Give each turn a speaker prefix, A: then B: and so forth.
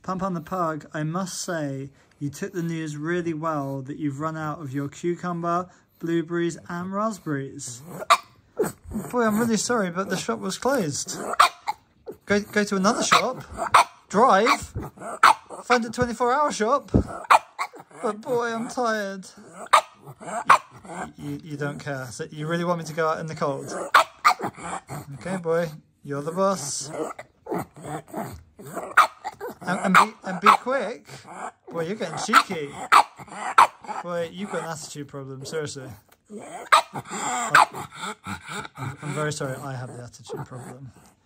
A: Pangpang the Pug, I must say, you took the news really well that you've run out of your cucumber, blueberries and raspberries. Boy, I'm really sorry, but the shop was closed. Go to another shop, drive, find a 24-hour shop. But boy, I'm tired. You don't care, so you really want me to go out in the cold? Okay, boy, you're the boss. And be quick. Boy, you're getting cheeky. Boy, you've got an attitude problem, seriously. I'm very sorry, I have the attitude problem.